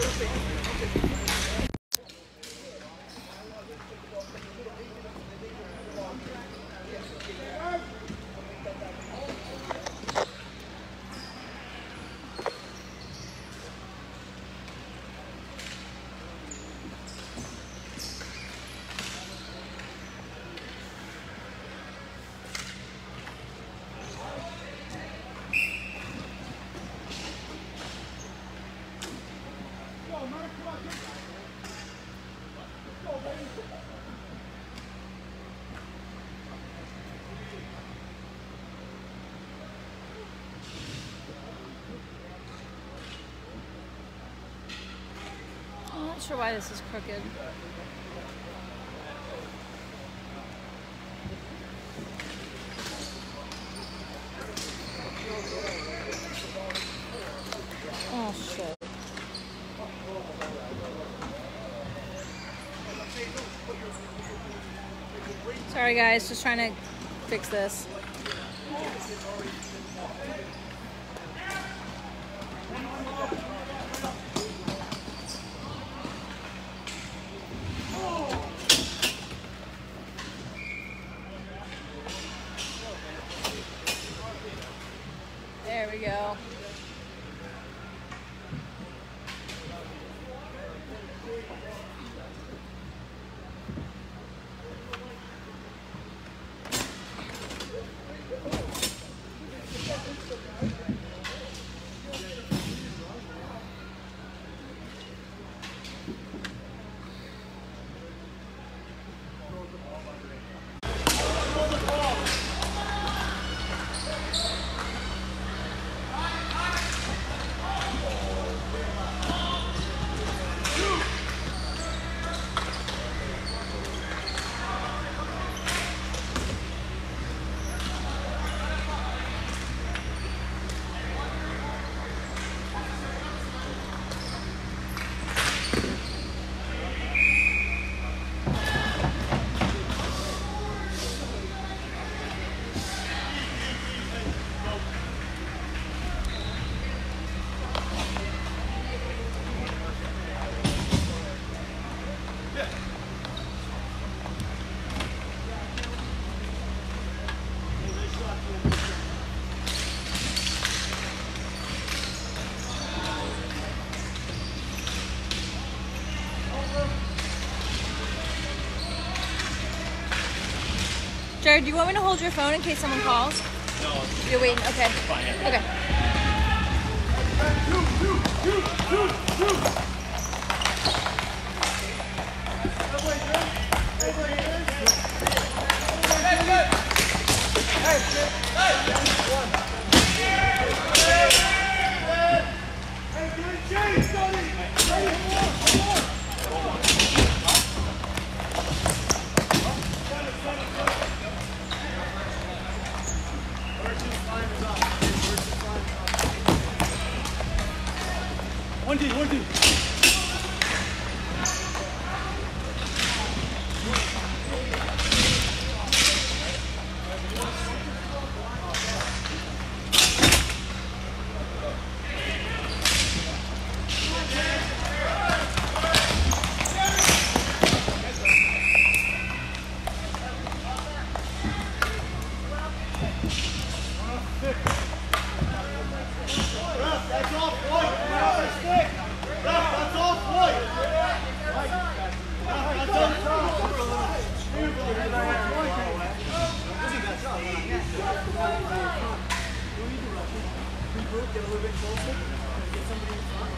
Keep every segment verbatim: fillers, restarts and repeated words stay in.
I'm not sure why this is crooked. Oh shit. Sorry guys, just trying to fix this. There we go. Jared, do you want me to hold your phone in case someone calls? No. You're waiting? Okay. Fine. Okay. One D, one D. That's off white. That's off white. That's Get a little bit closer. Get somebody in front.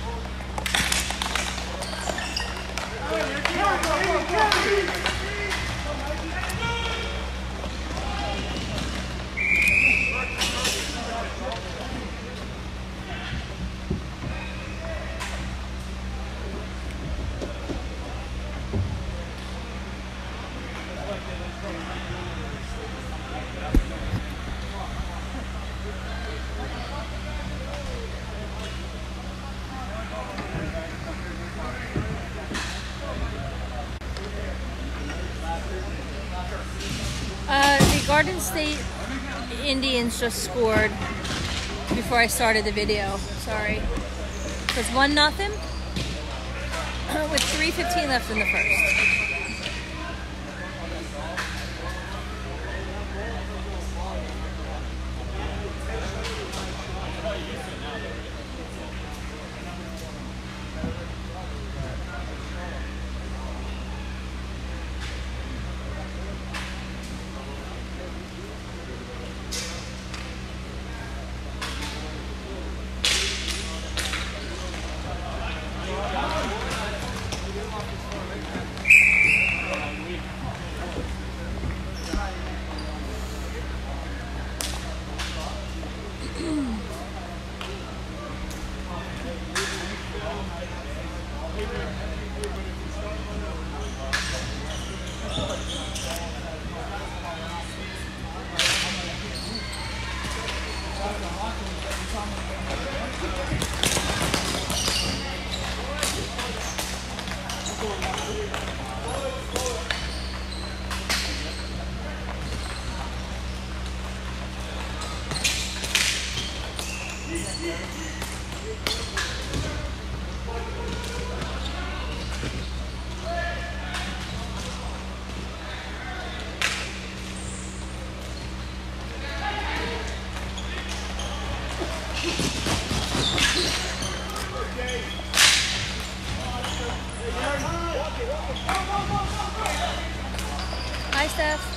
Uh, the Garden State Indians just scored before I started the video. Sorry. So it's one nothing. with three fifteen left in the first. Hi, Steph.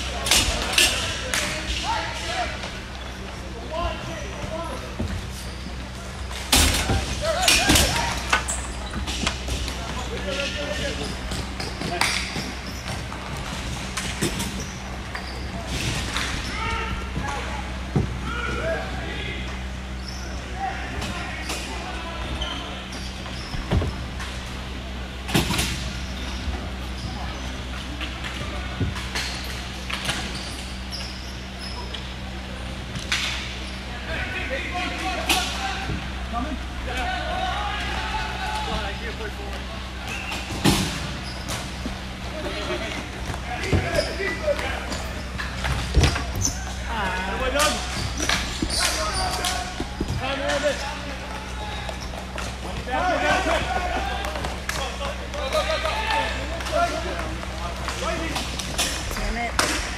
Damn it.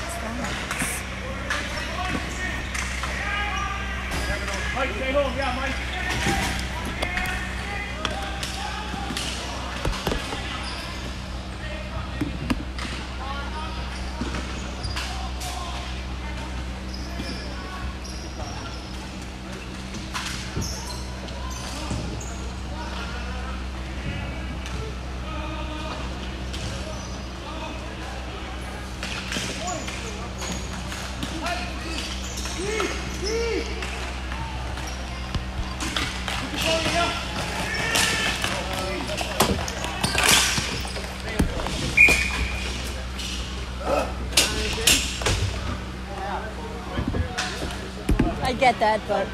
Mike, stay home. Yeah, Mike. I get that, but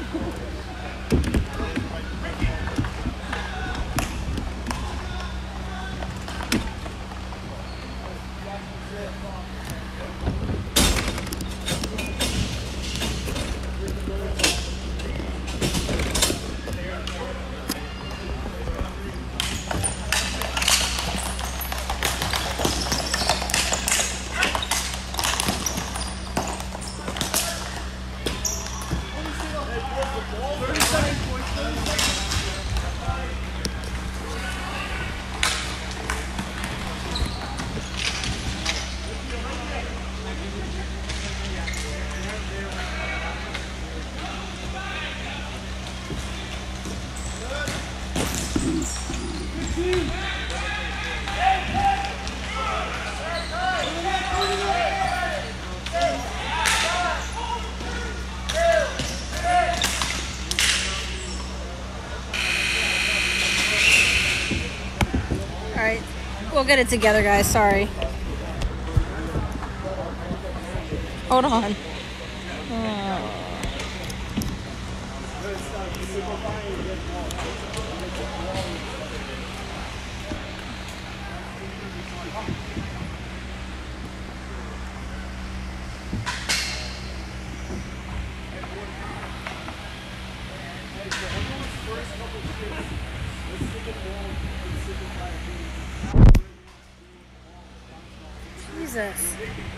all right. We'll get it together, guys. Sorry. Hold on. Oh. Let's take it long and Jesus.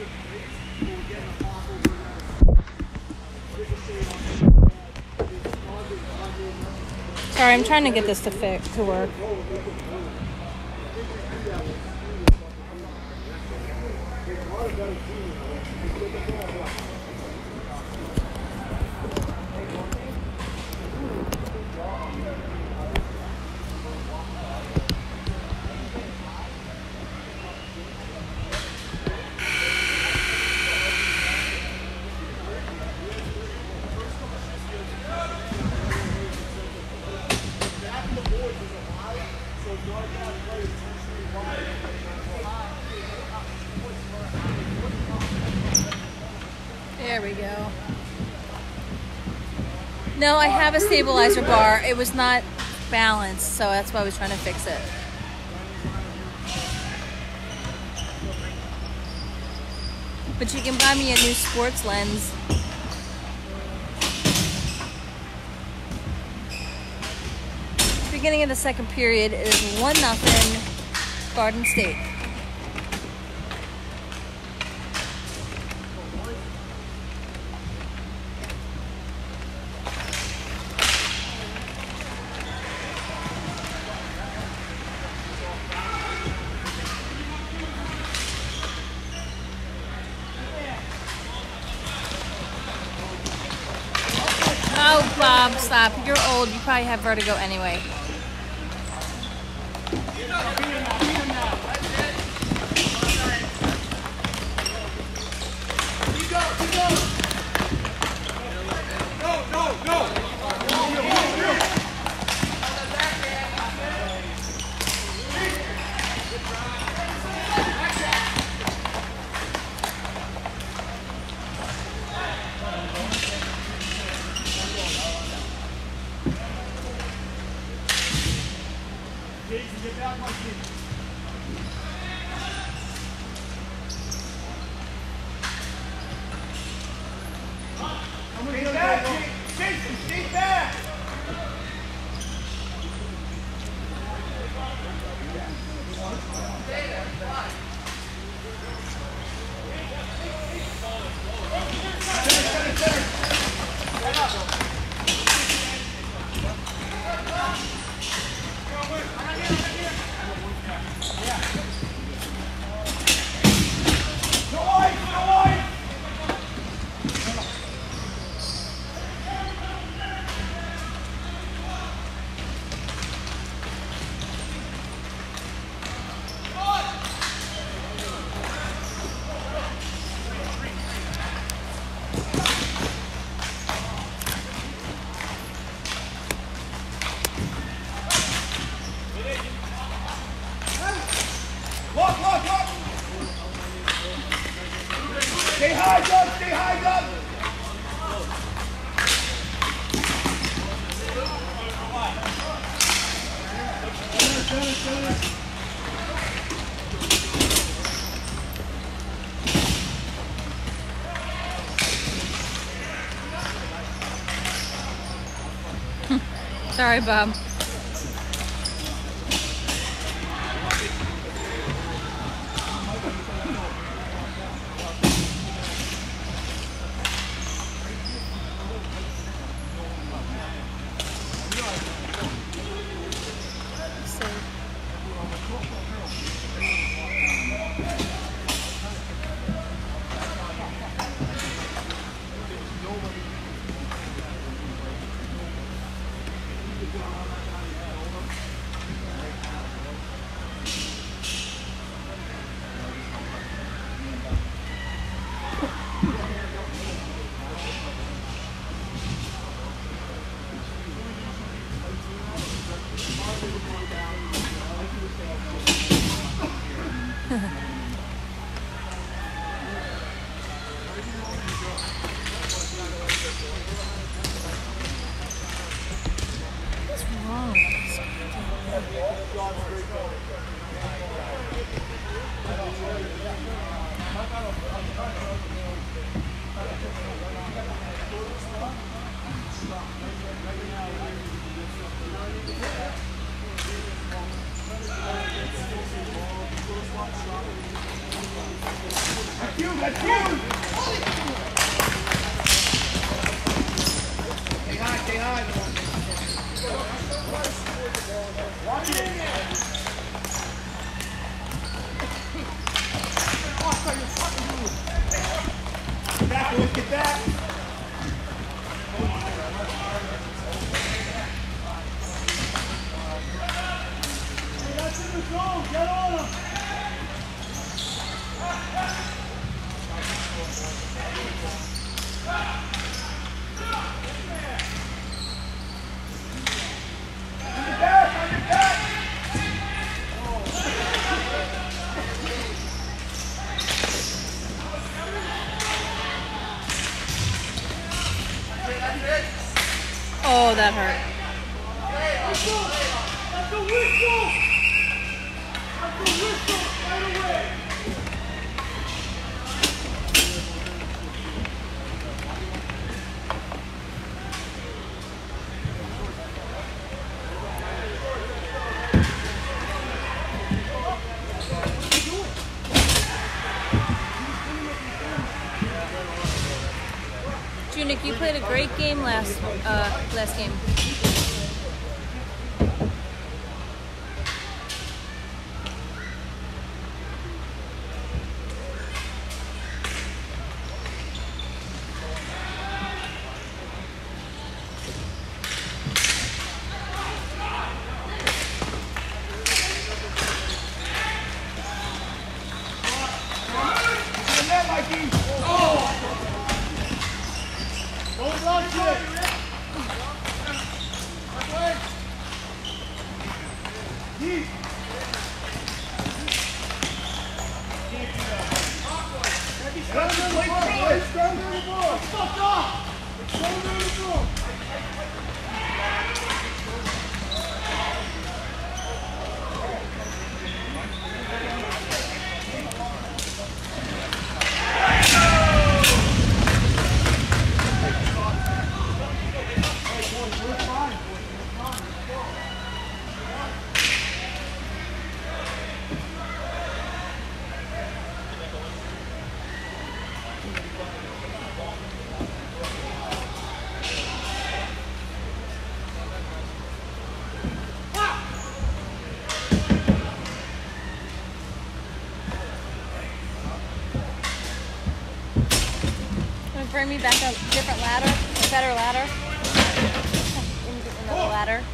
Sorry, I'm trying to get this to fix to work. There we go. No, I have a stabilizer bar. It was not balanced, so that's why I was trying to fix it. But you can buy me a new sports lens. Beginning of the second period is one nothing Garden State. Oh, Bob, stop. You're old. You probably have vertigo anyway. Get back, my team. Stay back, Jason, stay back. Look, look, look! Stay high, Doug! Stay high, Doug! Sorry, Bob. What's wrong with this? that's you! Stay high, stay high. Watch it in there. Get back, boys, get back. Hey, that's in the zone. Get on him. Oh, that hurt. That's the whistle! That's the whistle right away! Junik, you played a great game last uh, last game. Bring me back a different ladder, a better ladder. Another ladder.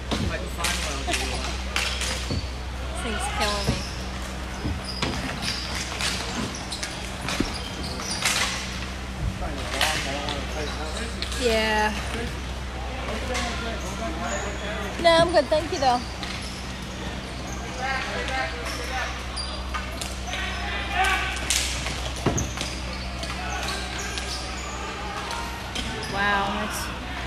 This thing's killing me. Yeah. No, I'm good. Thank you, though. Wow, that's...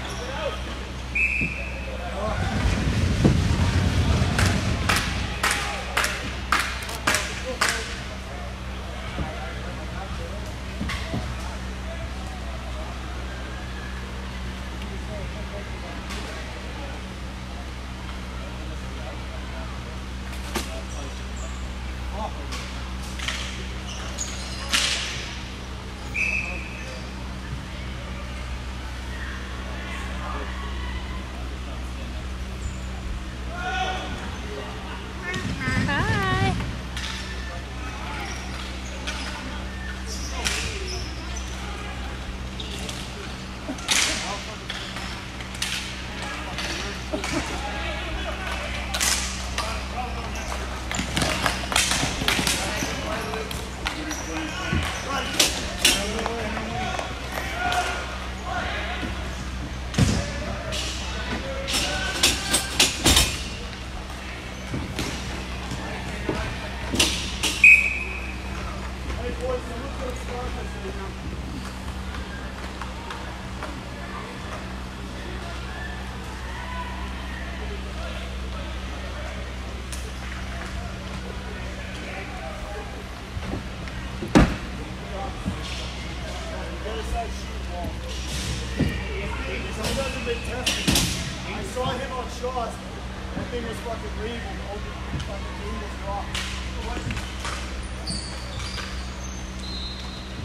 I saw him on Shaw's. That thing was fucking leaving. The fucking thing was rock.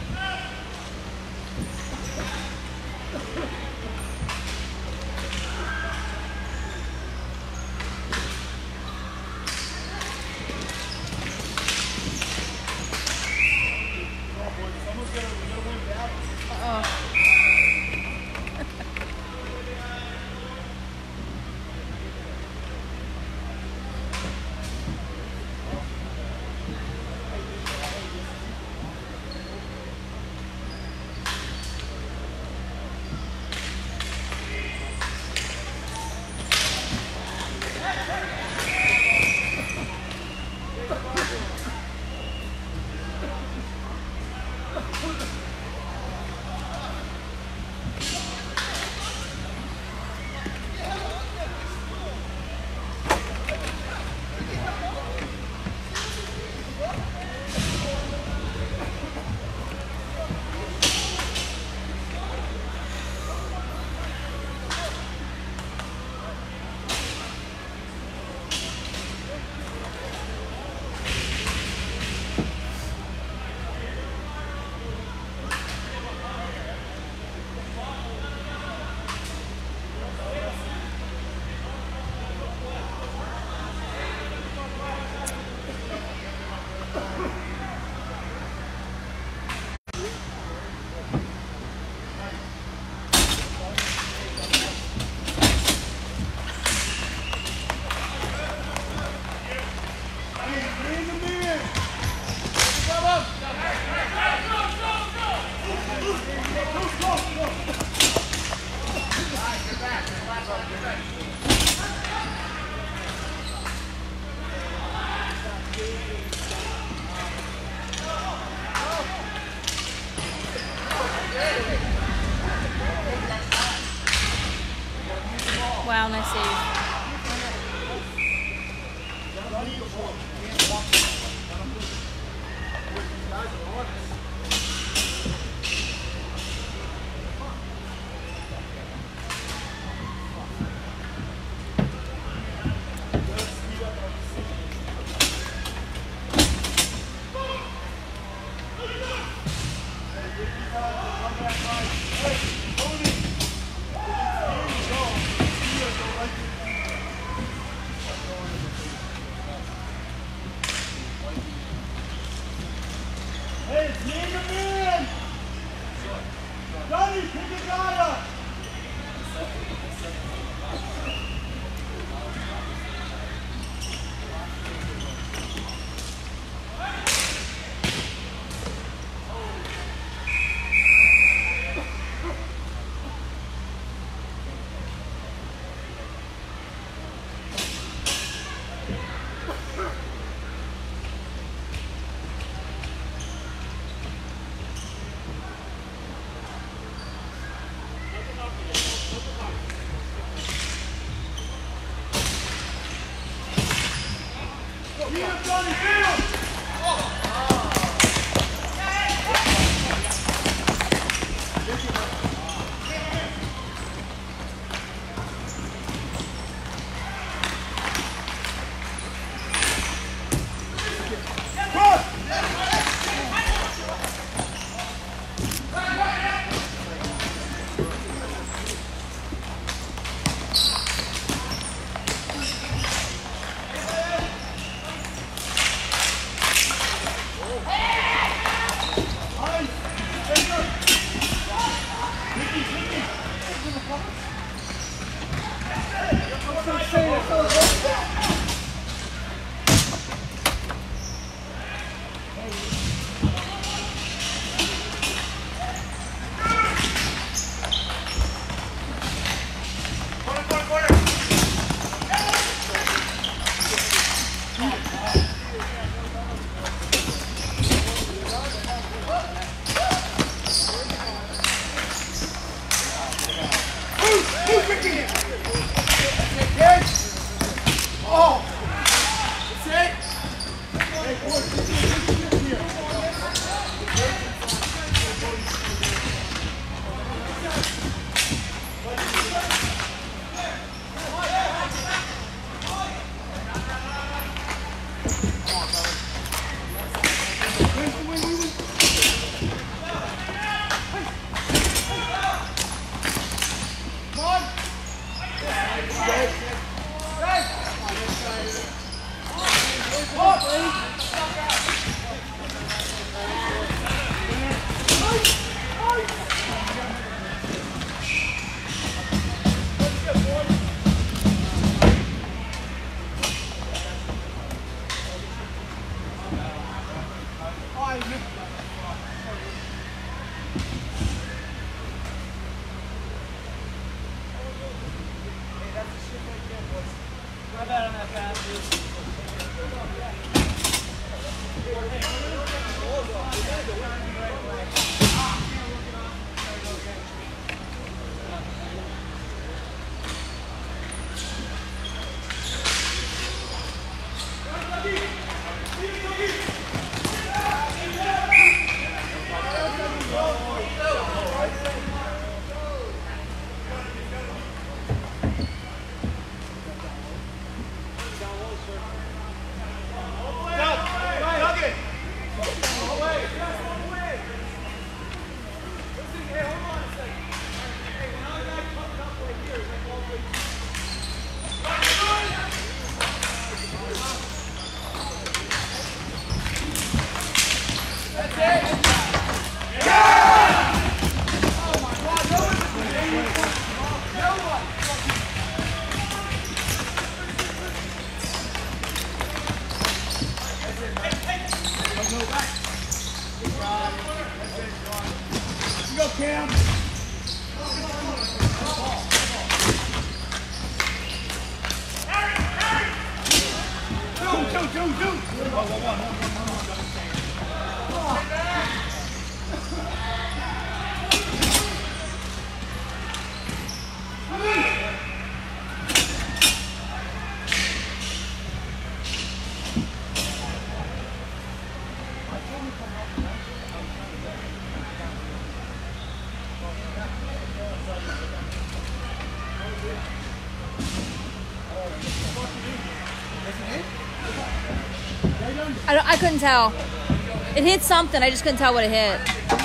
I, don't, I couldn't tell. It hit something. I just couldn't tell what it hit.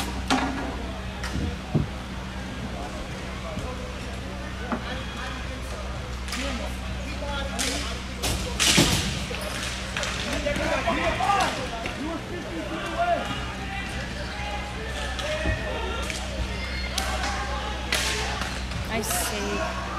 Nice save.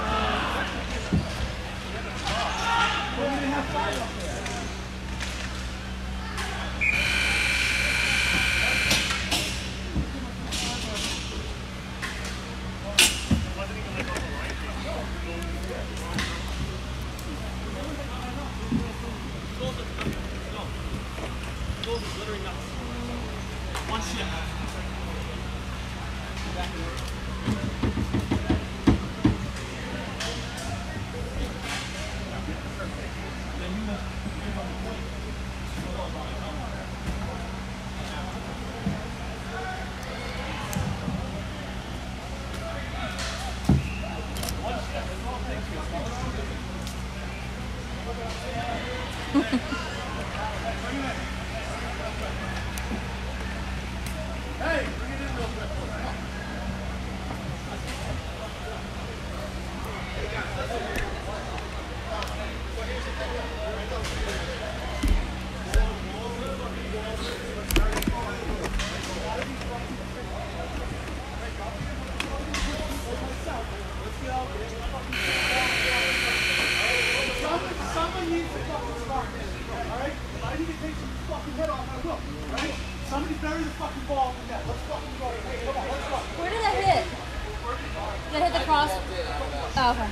Someone needs to fucking start this, alright? I need to take some fucking head off my will, alright? Somebody bury the fucking ball in the net. Let's fucking go. Hey, come on, let's go. Where did that hit? Did that hit the cross? Oh, okay.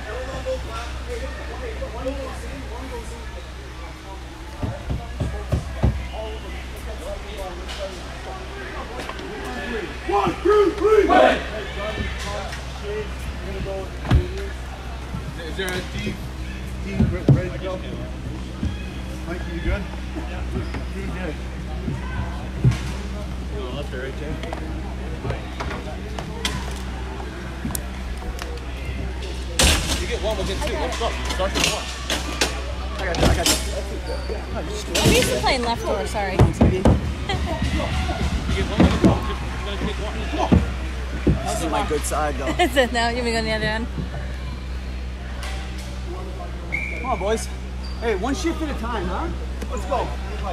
One, two, three! Wait! Is there a deep, deep ready to go? Mike, you good? Yeah. You good. Oh, that's right there. You get one, we'll get two. Let's go. Start with one. I got you, I got you. I'm used to playing left door, sorry. You get one, we'll get one. You're gonna take one. This is my good side, though. Is it now? You want me to go on the other end? Come on, boys. Hey, one shift at a time, huh? Let's go.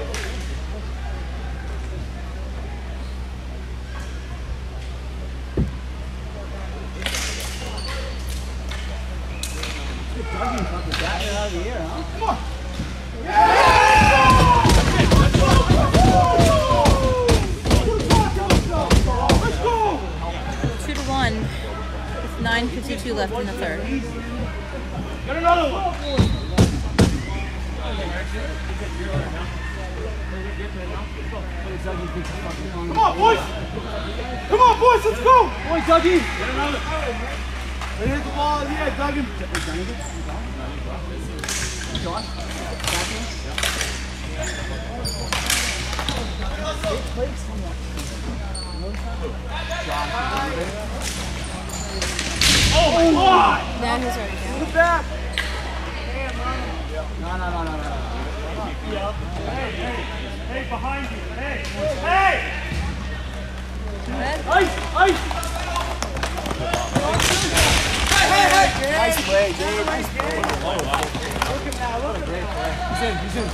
Dougie's about to bat it out of the air, huh? Come on. Let's go. Two to one. With nine fifty-two left in the third. Get another one. Come on, boys! Come on, boys, let's go! Boy, Dougie! Get another. They hit the ball, yeah, Dougie. Josh? Oh my God! Now he's already down. Look back! No, no, no, no, no. Hey, hey, hey, behind you. Hey, hey! Ice! Ice! Hey, hey, hey! Nice play, Dave. Nice play. Oh, wow. Look at that. Look at that. He's in, he's in.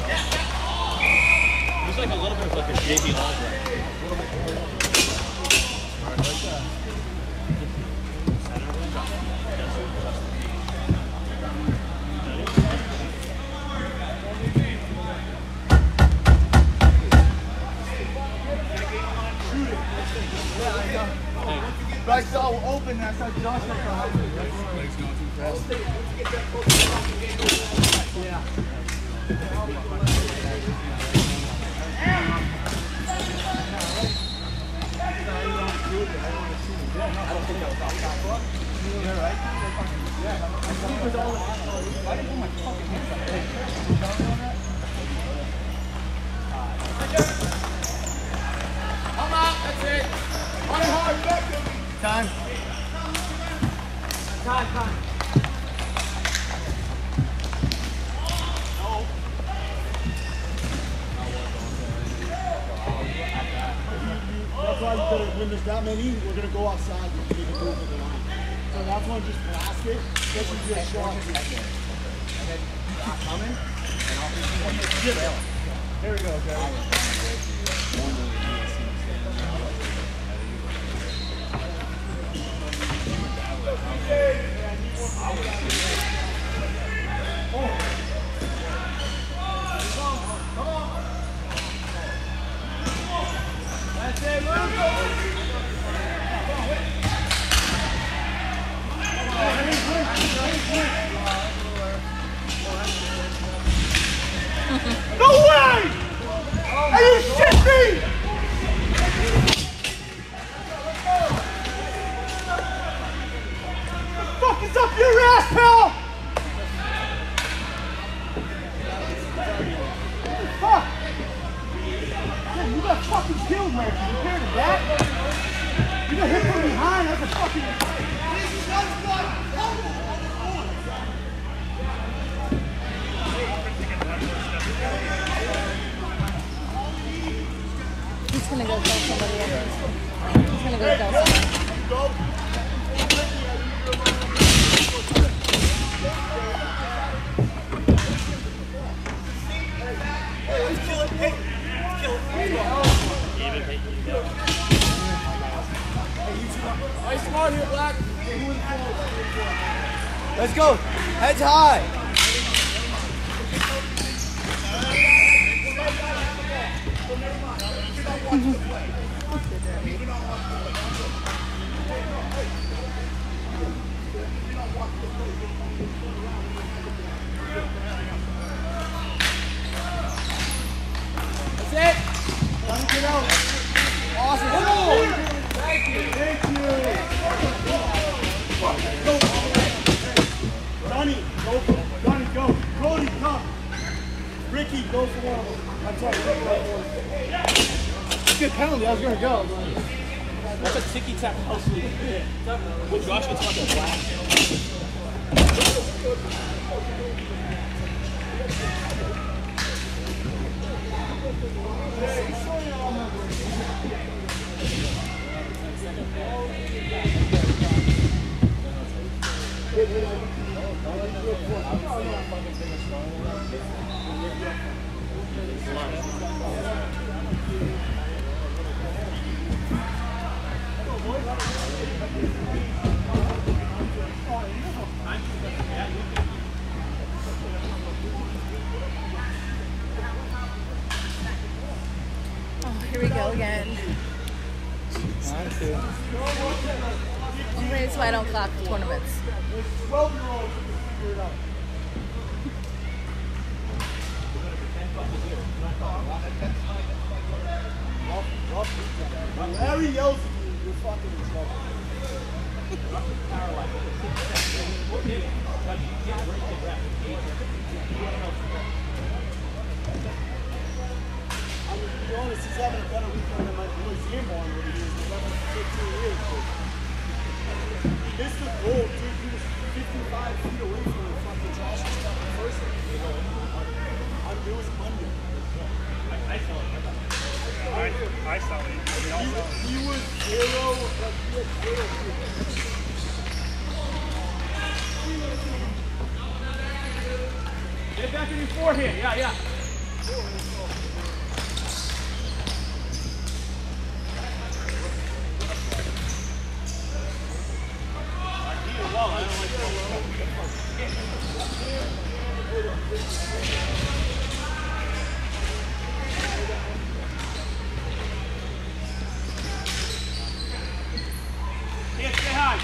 He's like a little bit of like a J B Long. I saw open, I saw Josh like behind me. Legs going too fast. Yeah. I don't think that was off top. Yeah, right? Yeah. I was all I didn't put my fucking hands up. Come on, that's it. One hard, back to me. Time. Time, time. that when there's that many, we're gonna go outside and make a move with the line. So that's when just blast it, get you to a shot. And then not coming, and I'll be there we go, Gary. That's it, move! No way! Are you shitting me? The fuck is up your ass, pal? Fuck! Man, you got fucking killed, man. You compared to that? You got hit from behind. That's a fucking... He's gonna go kill somebody else. He's gonna go kill somebody. Nice smart here, Black. Let's go. Heads high. That's it. Let me get out. Awesome. Oh. Thank you. Thank you. Go. Johnny, go for Johnny, go. Cody, come. Ricky, go for one. I'm sorry, Ricky, go for one. Good penalty, I was gonna go. That's a ticky-tack house league. When Josh gets fucking black. Oh, here we go again. That's why I don't clock tournaments. twelve-year-olds figure it out. When Larry yells at you, you're fucking in trouble. I mean, to be honest, he's having a better weekend than my boy Zamborn would have used eleven to fifteen years. He missed the goal, dude. He was fifty-five feet away from the fucking Josh stuff the first one. You know, I'm doing under. I saw it. I, I saw it. He, he was zero, like he had zero. Get back in your forehand. Yeah, yeah. Yeah, stay high.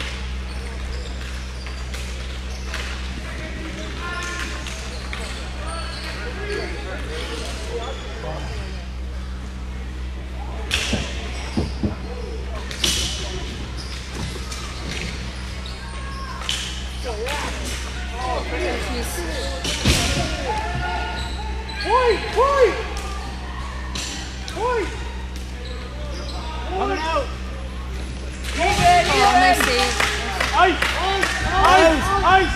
Wait, wait! Wait! Coming out! Oh, nice save. Ice! Ice! Ice!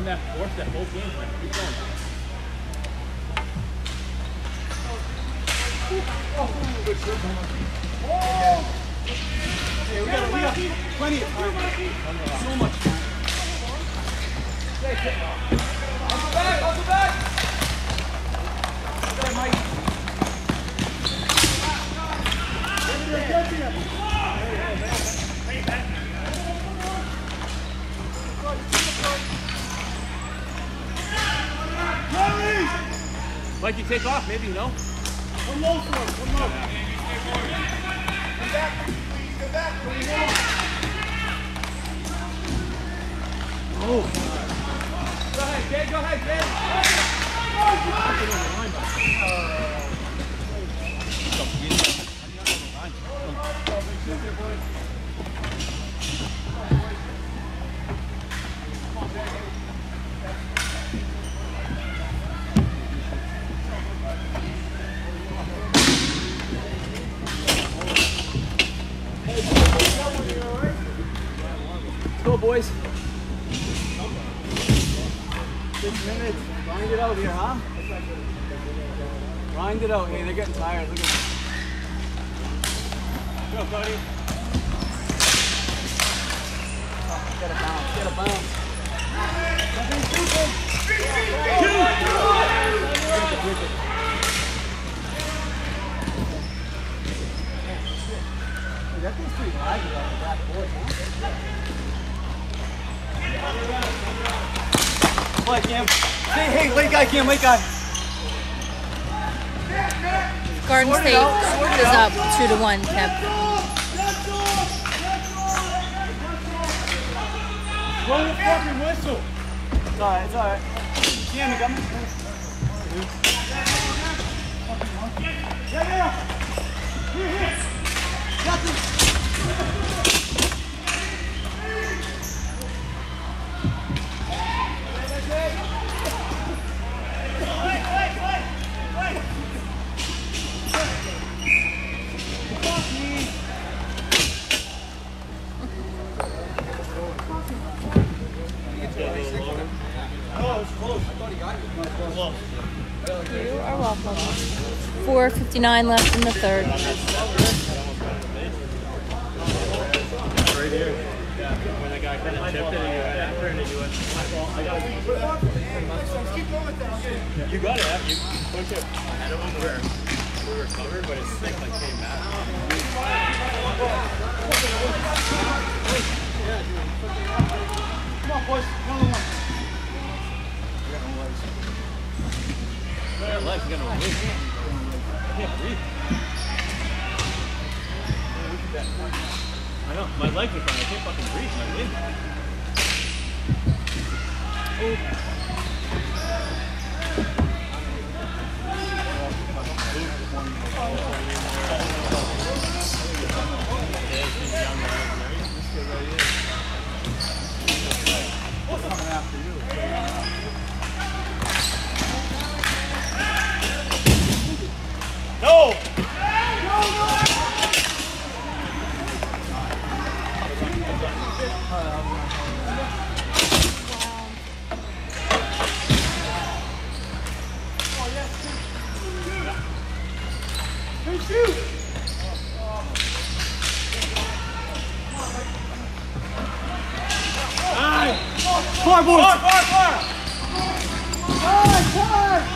run that force that whole game, man. Keep going. Hey, we got, we got plenty of time. So much time. I'll go back, I'll go back. Go, Mike. Mike, you take off, maybe, no? One low for him, one low. Come back, come back, come back. Oh. Go ahead, Jay, go ahead, Jay. Let's go, boys. Six minutes. Grind it out here, huh? Grind it out. Hey, they're getting tired. Look at them. Go, Cody. Get a bounce. Get a bounce. Hey, that thing's pretty laggy on the backboard, huh? Play, Cam. Hey, hey, late guy, Cam, late guy. Garden State is up two to one, Kev. Blow the fucking whistle. It's alright, it's alright. Cam, you got me? Yeah, yeah. Here, here. Got this. You are welcome. four fifty-nine left in the third. Right here. Yeah, when that guy kind of chipped it and you went after it and you went, my fault, I got it. You got it, yeah. You push it ahead of him where we were covered, but his stick like came back. Come on, boys. Another one. Your legs are gonna win. I can't breathe. I know, my legs are fine. I can't fucking breathe. My wind. What's coming after you? No! Far, boys! Far, far, far! Far, far!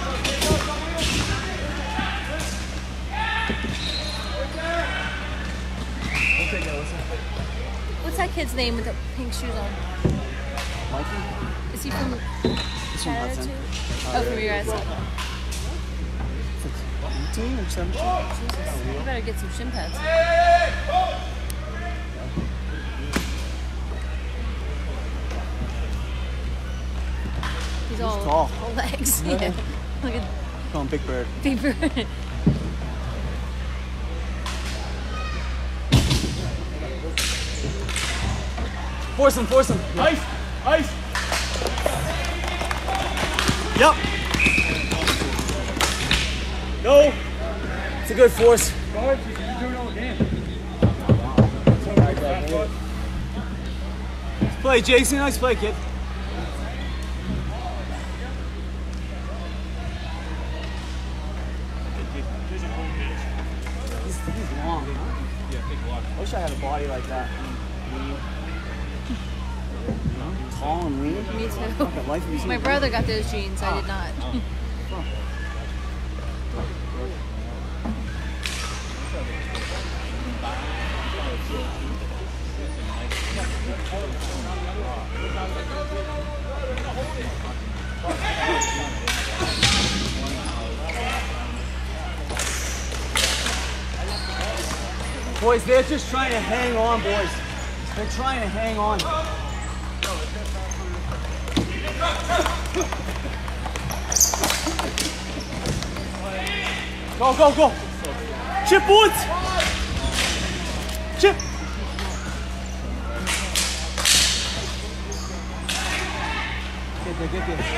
What's that kid's name with the pink shoes on? Mikey? Is he from He's from Canada Hudson. too? Oh, from your guys' side. eighteen or seventeen? You better get some shin pads. He's all, tall. all legs. Yeah. Look at Call him Big Bird. Big Bird. Force him, force him. Ice! Ice! Yep. No! It's a good force. Guards, you're doing all game. Nice play, Jason. Nice play, kid. He's, he's long, huh? Yeah, take a lot. I wish I had a body like that. Tall and lean. Me too. Fucking life would be so My good. brother got those jeans. I did not. Boys, they're just trying to hang on, boys. They're trying to hang on. Go, go, go. Chip, Woods. Chip. Get there, get there.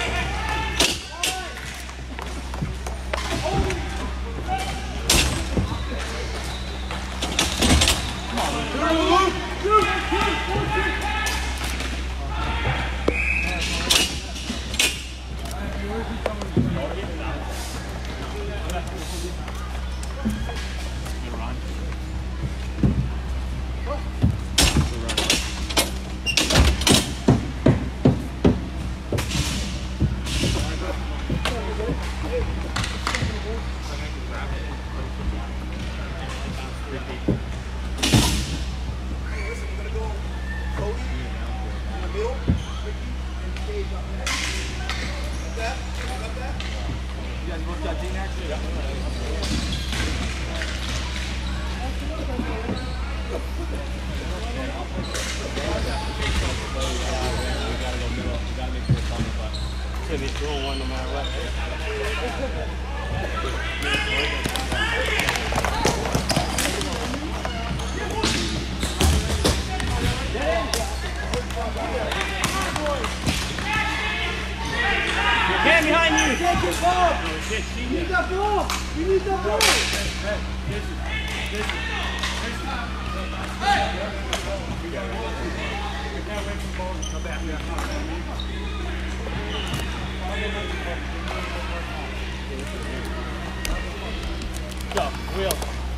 Man behind you! Take it, Bob! You need that ball! You need that ball! Go, wheel.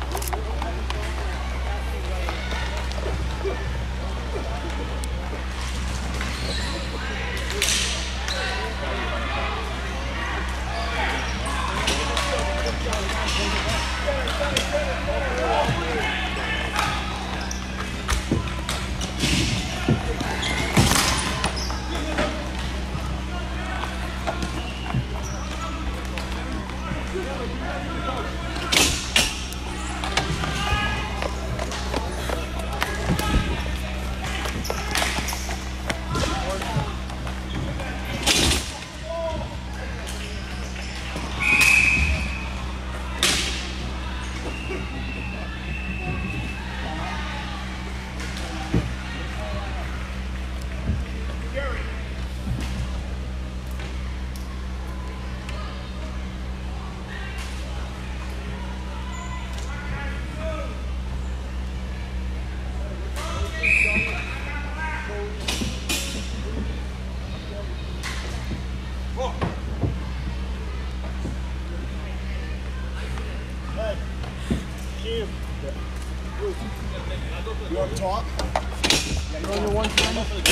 You up top? Yeah, you're on your one timer? For the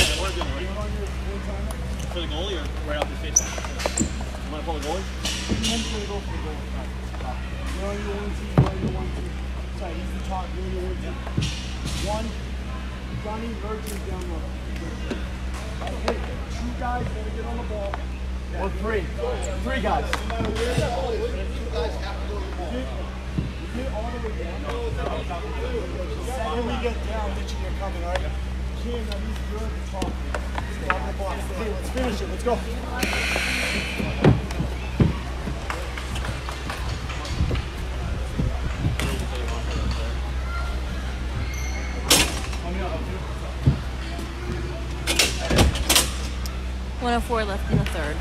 goalie or right off the face line? You want to pull the goalie? Mentally go for the goal. You're on your one team, you're on your one team. Sorry, he's the top, you're on your one team. One, Johnny Virgin down low. Hey, two guys gotta get on the ball. Or three. Three guys. No matter where the ball is, two guys have to go to the ball. Get all the way down. When we get down, Mitchell, you're coming, all right? Cam, now he's good at the top. Stop the box. Hey, let's finish it. Let's go. one oh four left in the third.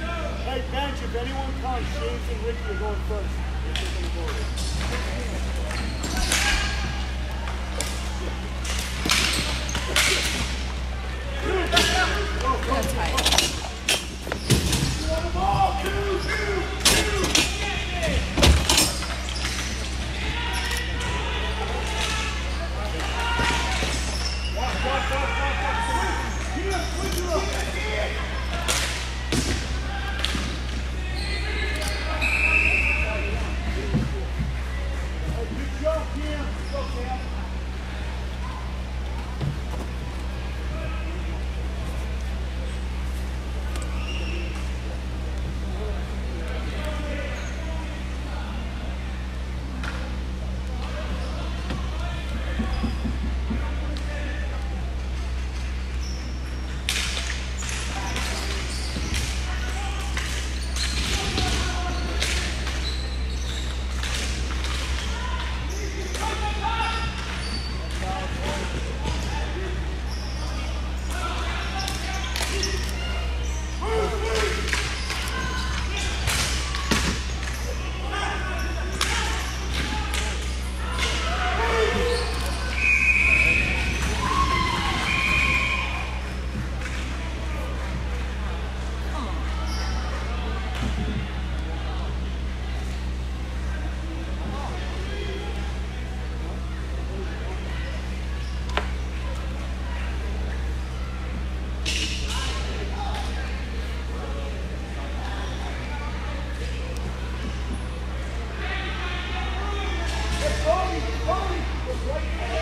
Hey, bench, if anyone comes, James and Ricky are going first. right.